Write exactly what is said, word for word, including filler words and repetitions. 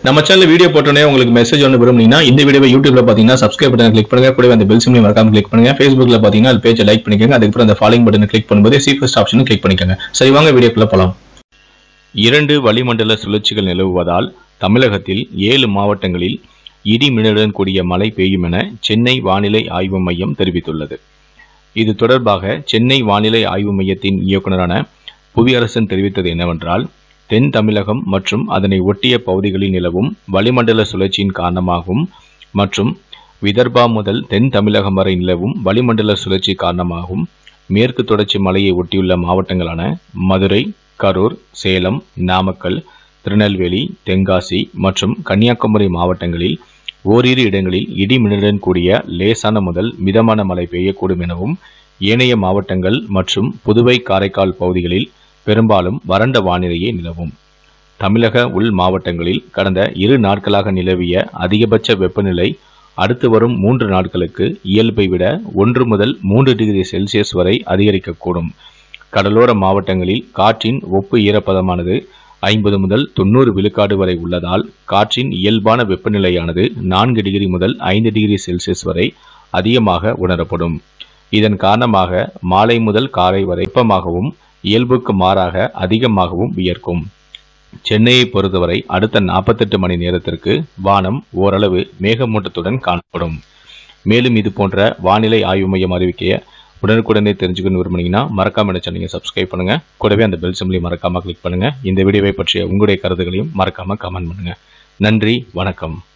நம்ம channel video போட்டோனே உங்களுக்கு message ஒன்று விரும்புனீங்கன்னா இந்த வீடியோவை யூடியூப்ல பாத்தீங்கன்னா சப்ஸ்கிரைப் பட்டனை கிளிக் பண்ணுங்க, கூடவே அந்த பெல் சிம்பலையும் மறக்காம கிளிக் பண்ணுங்க. Facebookல பாத்தீங்கன்னா அது பேஜை லைக் பண்ணிக்கோங்க, அதுக்கப்புறம் அந்த ஃபாலோயிங் பட்டனை கிளிக் பண்ணும்போது சி ஃபர்ஸ்ட் ஆப்ஷனும் கிளிக் பண்ணிக்கோங்க. சரி வாங்க வீடியோக்குள்ள போலாம். இரண்டு வளிமண்டல சுழற்சிகள் நிலவுவதால் தமிழகத்தில் ஏழு மாவட்டங்களில் இடி மின்னலுடன் கூடிய மழை பெய்யும் என சென்னை வானிலை ஆய்வு மையம் தெரிவித்துள்ளது. இது தொடர்பாக சென்னை வானிலை ஆய்வு மையத்தின் இயக்குநரான புவியரசன் தெரிவித்தது என்னவென்றால், தென் தமிழகம் மற்றும் அதனை ஒட்டிய பகுதிகளில் நிலவும் வளிமண்டல சுழற்சியின் காரணமாகவும் மற்றும் விதர்பா முதல் தென் தமிழகம் வரை நிலவும் வளிமண்டல சுழற்சி காரணமாகவும் மேற்கு தொடர்ச்சி மலையை ஒட்டியுள்ள மாவட்டங்களான மதுரை, கரூர், சேலம், நாமக்கல், திருநெல்வேலி, தென்காசி மற்றும் கன்னியாகுமரி மாவட்டங்களில் ஓரிரு இடங்களில் இடி மின்னலுடன் கூடிய லேசான முதல் மிதமான மழை பெய்யக்கூடும் எனவும், ஏனைய மாவட்டங்கள் மற்றும் புதுவை, காரைக்கால் பகுதிகளில் பெரும்பாலும் வறண்ட வானிலையே நிலவும். தமிழக உள் மாவட்டங்களில் கடந்த இரு நாட்களாக நிலவிய அதிகபட்ச வெப்பநிலை அடுத்து வரும் மூன்று நாட்களுக்கு இயல்பை விட ஒன்று முதல் மூன்று டிகிரி செல்சியஸ் வரை அதிகரிக்கக்கூடும். கடலோர மாவட்டங்களில் காற்றின் ஒப்பு ஈரப்பதமானது ஐம்பது முதல் தொண்ணூறு விழுக்காடு வரை உள்ளதால் காற்றின் இயல்பான வெப்பநிலையானது நான்கு டிகிரி முதல் ஐந்து டிகிரி செல்சியஸ் வரை அதிகமாக உணரப்படும். இதன் காரணமாக மாலை முதல் காலை வரை வெப்பமாகவும் இயல்புக்கு மாறாக அதிகமாகவும் வியர்க்கும். சென்னையை பொறுத்தவரை அடுத்த நாற்பத்தெட்டு மணி நேரத்திற்கு வானம் ஓரளவு மேகமூட்டத்துடன் காணப்படும். மேலும் இது போன்ற வானிலை ஆய்வு மையம் அறிவிக்கைய உடனுக்குடனே தெரிஞ்சுக்கணும் விரும்புனீங்கன்னா மறக்காம இந்த சேனலை சப்ஸ்கிரைப் பண்ணுங்க, கூடவே அந்த பெல் சிம்பலையும் மறக்காம கிளிக் பண்ணுங்க. இந்த வீடியோவை பற்றிய உங்களுடைய கருத்துக்களையும் மறக்காம கமெண்ட் பண்ணுங்க. நன்றி, வணக்கம்.